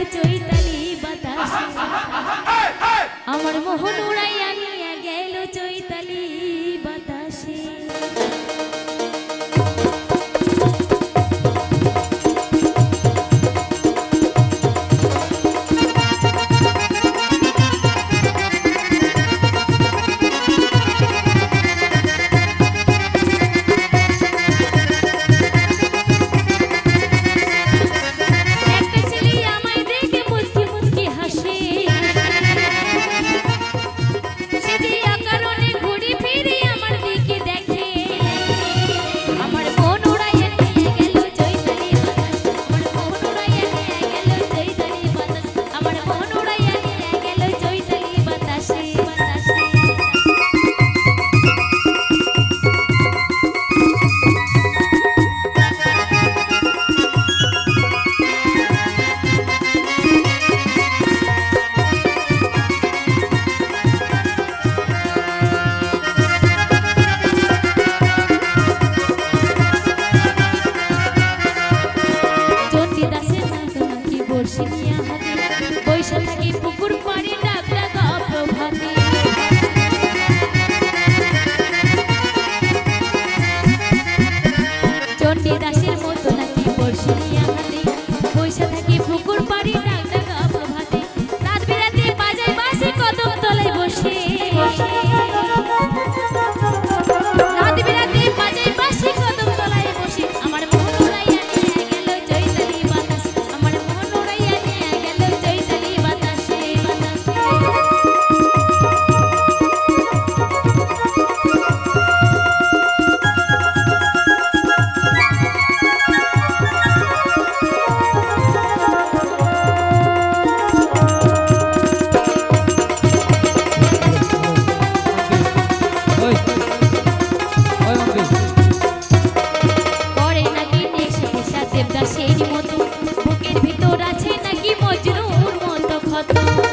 চৈতালি বাতাসে আমার মোহন উড়াইয়া নিয়ে গেল চৈতালি বাতাসে দাসের মতো নাকি বর্ষি নিয়া হাতে বৈশা থাকি পুকুর পাড়ি ডাক ডাকা প্রভাতে রাত বিরাতে বাজাই বাসে কদম তলায় বসে রাত বিরাতে বাজাই বাসে কদম তলায় বসে আমার মন উড়াইয়া নিয়ে গেল চৈতালি বাতাস আমার মন উড়াইয়া নিয়ে গেল চৈতালি বাতাসে দেবদাসের মতো বুকের ভিতর আছে নাকি মজনুর মতো ক্ষত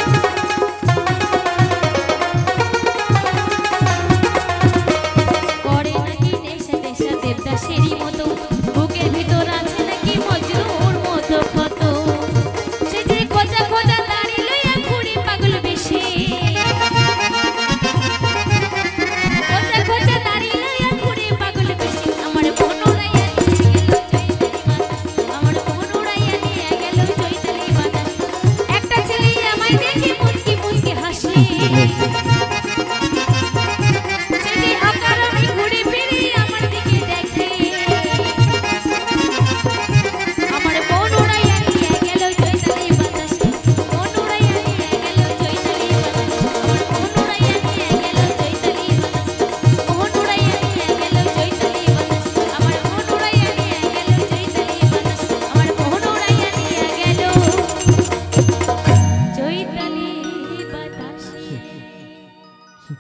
করে নাকি নেশা নেশা দেবদাসের মতো বুকের ভিতর আছে নাকি মজনুর মতো ক্ষত সে যে খোঁজা খোঁজা দাড়ি লইয়া ঘুরে পাগল বেশে খোঁজা খোঁজা দাড়ি লইয়া ঘুরে পাগল বেশে আমার মন উড়াইয়া একটা ছেলে আমায় দেখে মুচকি মুচকি হাসে